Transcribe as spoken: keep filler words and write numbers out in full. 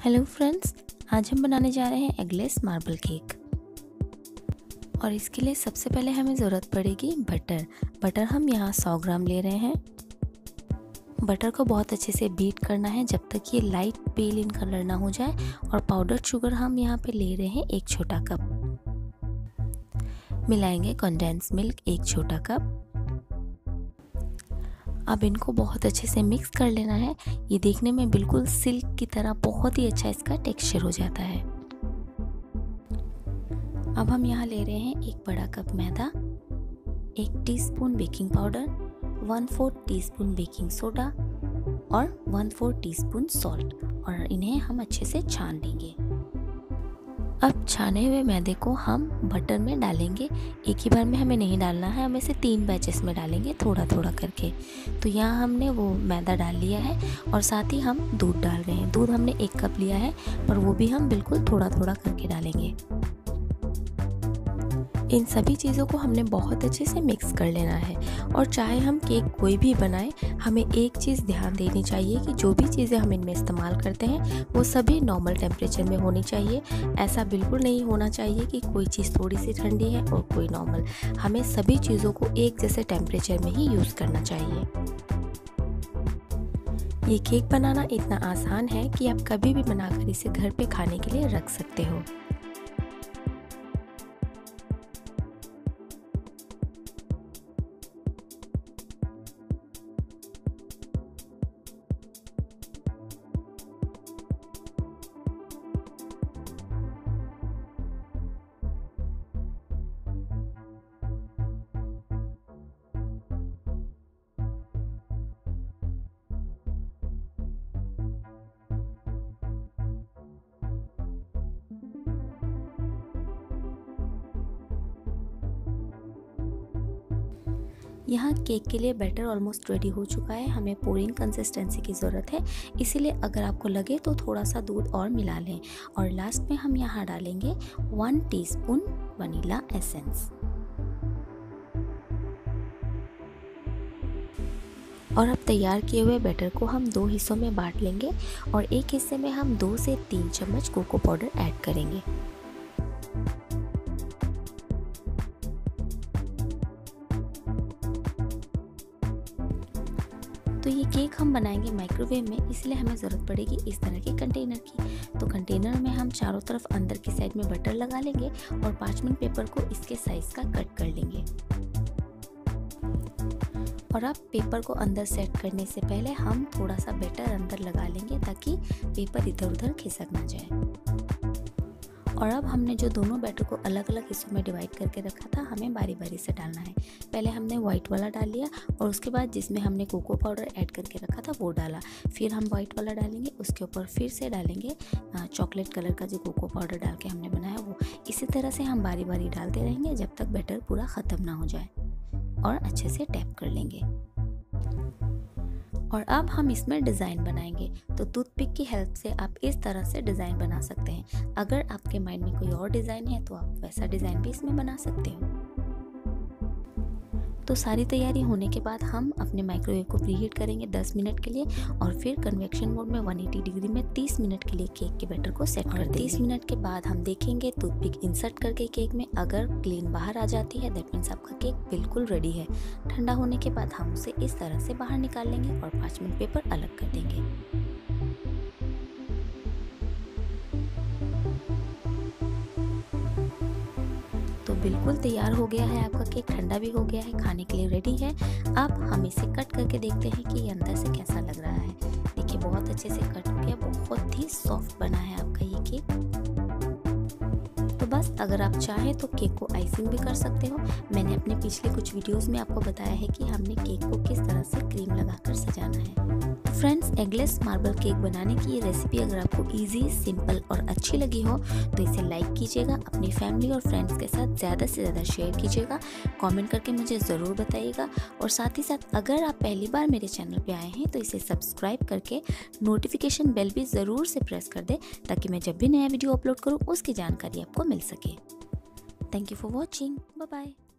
Hello friends, आज हम बनाने जा रहे हैं एगलेस मार्बल केक। और इसके लिए सबसे पहले हमें ज़रूरत पड़ेगी बटर। बटर हम यहाँ सौ ग्राम ले रहे हैं। बटर को बहुत अच्छे से बीट करना है जब तक ये लाइट पेल इन कलर ना हो जाए। और पाउडर शुगर हम यहाँ पे ले रहे हैं एक छोटा कप। मिलाएंगे कंडेंस मिल्क एक छोटा कप। अब इनको बहुत अच्छे से मिक्स कर लेना है। ये देखने में बिल्कुल सिल्क की तरह बहुत ही अच्छा इसका टेक्सचर हो जाता है। अब हम यहाँ ले रहे हैं एक बड़ा कप मैदा, एक teaspoon baking powder, one fourth teaspoon baking soda और वन फोर्थ टीस्पून सॉल्ट, और इन्हें हम अच्छे से छान लेंगे। अब छाने हुए मैदे को हम बटर में डालेंगे। एक ही बार में हमें नहीं डालना है, हम इसे तीन बैचेस में डालेंगे थोड़ा थोड़ा करके। तो यहाँ हमने वो मैदा डाल लिया है और साथ ही हम दूध डाल रहे हैं। दूध हमने एक कप लिया है, पर वो भी हम बिल्कुल थोड़ा थोड़ा करके डालेंगे। इन सभी चीज़ों को हमने बहुत अच्छे से मिक्स कर लेना है। और चाहे हम केक कोई भी बनाएं, हमें एक चीज़ ध्यान देनी चाहिए कि जो भी चीज़ें हम इनमें इस्तेमाल करते हैं वो सभी नॉर्मल टेम्परेचर में होनी चाहिए। ऐसा बिल्कुल नहीं होना चाहिए कि कोई चीज़ थोड़ी सी ठंडी है और कोई नॉर्मल। हमें सभी चीज़ों को एक जैसे टेम्परेचर में ही यूज़ करना चाहिए। ये केक बनाना इतना आसान है कि आप कभी भी बनाकर इसे घर पे खाने के लिए रख सकते हो। यहाँ केक के लिए बैटर ऑलमोस्ट रेडी हो चुका है। हमें पोरिंग कंसिस्टेंसी की ज़रूरत है, इसीलिए अगर आपको लगे तो थोड़ा सा दूध और मिला लें। और लास्ट में हम यहाँ डालेंगे वन टीस्पून वनीला एसेंस। और अब तैयार किए हुए बैटर को हम दो हिस्सों में बांट लेंगे और एक हिस्से में हम दो से तीन चम्मच कोको पाउडर ऐड करेंगे। तो ये केक हम बनाएंगे माइक्रोवेव में, इसलिए हमें ज़रूरत पड़ेगी इस तरह के कंटेनर की। तो कंटेनर में हम चारों तरफ अंदर की साइड में बटर लगा लेंगे और पार्चमेंट पेपर को इसके साइज़ का कट कर लेंगे। और अब पेपर को अंदर सेट करने से पहले हम थोड़ा सा बैटर अंदर लगा लेंगे ताकि पेपर इधर उधर खिसक ना जाए। और अब हमने जो दोनों बैटर को अलग अलग हिस्सों में डिवाइड करके रखा था, हमें बारी बारी से डालना है। पहले हमने वाइट वाला डाल लिया और उसके बाद जिसमें हमने कोको पाउडर ऐड करके रखा था वो डाला। फिर हम वाइट वाला डालेंगे, उसके ऊपर फिर से डालेंगे चॉकलेट कलर का जो कोको पाउडर डाल के हमने बनाया वो। इसी तरह से हम बारी बारी डालते रहेंगे जब तक बैटर पूरा ख़त्म ना हो जाए। और अच्छे से टैप कर लेंगे। और अब हम इसमें डिज़ाइन बनाएंगे। तो टूथपिक की हेल्प से आप इस तरह से डिज़ाइन बना सकते हैं। अगर आपके माइंड में कोई और डिज़ाइन है तो आप वैसा डिज़ाइन भी इसमें बना सकते हो। तो सारी तैयारी होने के बाद हम अपने माइक्रोवेव को प्रीहीट करेंगे दस मिनट के लिए और फिर कन्वेक्शन मोड में एक सौ अस्सी डिग्री में तीस मिनट के लिए केक के बैटर को सेट कर देंगे। तीस मिनट के बाद हम देखेंगे टूथपिक इंसर्ट करके केक में अगर क्लीन बाहर आ जाती है दैट मीन्स आपका केक बिल्कुल रेडी है। ठंडा होने के बाद हम उसे इस तरह से बाहर निकाल लेंगे और पार्चमेंट पेपर अलग कर देंगे। तो बिल्कुल तैयार हो गया है आपका केक, ठंडा भी हो गया है, खाने के लिए रेडी है। अब हम इसे कट करके देखते हैं कि ये अंदर से कैसा लग रहा है। देखिए बहुत अच्छे से कट हो गया, बहुत ही सॉफ्ट बना है आपका ये केक। तो बस अगर आप चाहें तो केक को आइसिंग भी कर सकते हो। मैंने अपने पिछले कुछ वीडियोस में आपको बताया है कि हमने केक को किस तरह से क्रीम लगाकर सजाना है। तो फ्रेंड्स, एगलेस मार्बल केक बनाने की ये रेसिपी अगर आपको इजी, सिंपल और अच्छी लगी हो तो इसे लाइक कीजिएगा, अपनी फैमिली और फ्रेंड्स के साथ ज़्यादा से ज़्यादा शेयर कीजिएगा, कमेंट करके मुझे ज़रूर बताइएगा। और साथ ही साथ अगर आप पहली बार मेरे चैनल पे आए हैं तो इसे सब्सक्राइब करके नोटिफिकेशन बेल भी ज़रूर से प्रेस कर दें ताकि मैं जब भी नया वीडियो अपलोड करूँ उसकी जानकारी आपको मिल सके। Thank you for watching, bye bye.